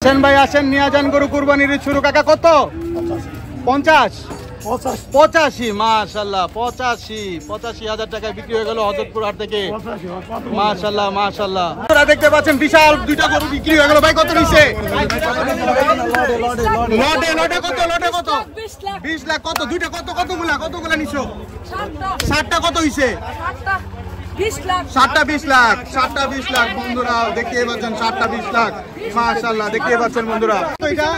ভাই আসেন নিয়ে যান গরু কুরবানির শুরু। কাকা কত? 50 85 মাশাআল্লাহ 85,000 টাকায় বিক্রি হয়ে গেল হযরতপুর হাট থেকে। মাশাআল্লাহ মাশাআল্লাহ। আপনারা দেখতে পাচ্ছেন বিশাল দুইটা গরু বিক্রি হয়ে গেল। ভাই কত নিছে? লটে কত? 20 লাখ। কত দুইটা কতগুলা নিছো? 60টা কত হইছে? 60টা 20 লাখ। 60টা 20 লাখ বন্ধুরা দেখতে পাচ্ছেন। 60টা 20 লাখ মাশাআল্লাহ দেখতে পাচ্ছেন বন্ধুরা। এটা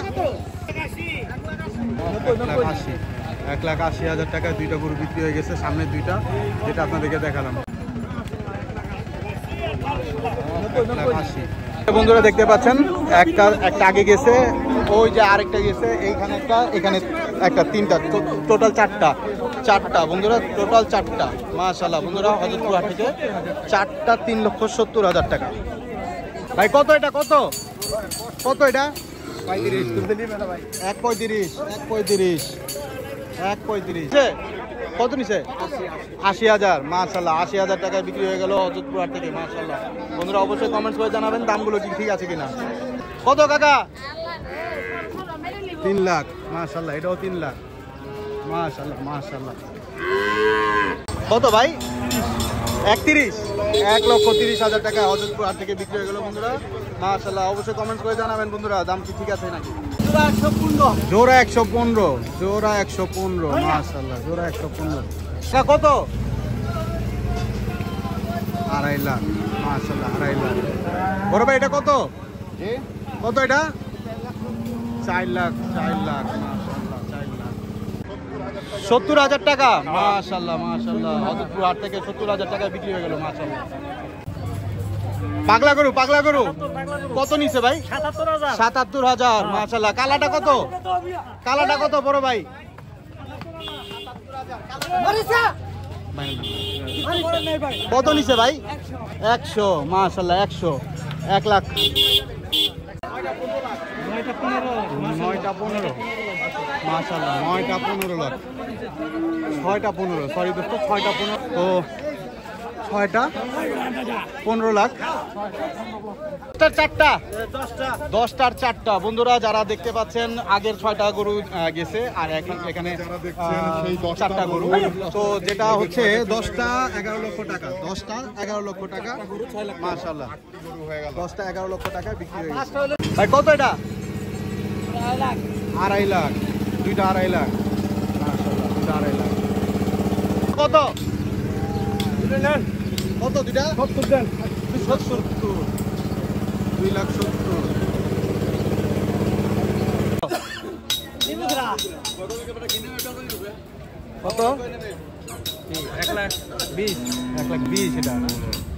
1,80,000 টাকায় দুইটা গরু বিক্রি হয়ে গেছে। সামনে দুইটা যেটা আপনাদেরকে দেখালাম। বন্ধুরা দেখতে পাচ্ছেন একটা আগে গেছে, ওই যে আরেকটা গেছে, এইখানে একটা, এখানে একটা, তিনটা, টোটাল চারটা বন্ধুরা, টোটাল 4টা মাশাআল্লাহ বন্ধুরা। হযরতপুর হাট থেকে 4টা 3,70,000 টাকা। ভাই কত এটা? কত এটা? 1,35,000 কত নিছে? 80,000 মাশাআল্লাহ। 80,000 টাকায় বিক্রি হয়ে গেল হযরতপুর হাট থেকে মাশাআল্লাহ বন্ধুরা। অবশ্যই কমেন্টস করে জানাবেন দামগুলো ঠিক আছে কিনা। কত কাকা? 3 লাখ মাশাআল্লাহ। এটাও 3 লাখ মাশাআল্লাহ। কত ভাই? 1,30,000 টাকা হযরতপুর হাট থেকে বিক্রি হয়ে গেল বন্ধুরা মাশাআল্লাহ। অবশ্যই কমেন্টস করে জানাবেন বন্ধুরা দাম কি ঠিক আছে নাকি। জোড়া 115 মাশাআল্লাহ। জোড়া 115 কত? 2.5 লাখ মাশাআল্লাহ। 2.5 লাখ। বড় ভাই এটা কত? এটা 4 লাখ মাশাআল্লাহ। 4 লাখ 70,000 টাকা মাশাআল্লাহ। হযরতপুর হাট থেকে 70,000 টাকা বিক্রি হয়ে গেল মাশাআল্লাহ। পাগলা গরু কত নিছে ভাই? 77,000 মাশাআল্লাহ। কালাটা কত বড় ভাই? কত নিছে ভাই? 100 মাশাআল্লাহ। 1 লাখ 9টা 15 মাশাআল্লাহ। 9টা 15 লাখ। 6টা 15 সরি দোস্ত, 6টা 15 তো 6টা 15 লাখ। 10টার 4টা বন্ধুরা যারা দেখতে পাচ্ছেন আগের 6টা গরু গেছে আর এখানে 4টা গরু। তো যেটা হচ্ছে 10টা 11 লক্ষ টাকা। 10টা 11 লক্ষ টাকা মাশাআল্লাহ। 10টা 11 লক্ষ টাকা বিক্রি হয়ে গেছে। ভাই কত এটা? 2.5 লাখ। দুইটা 2.5 লাখ মাশাআল্লাহ। দুইটা 2.5 লাখ। কত দুইটা? 70 দেন। 70 2,70,000। কত? 1,20,000 এটা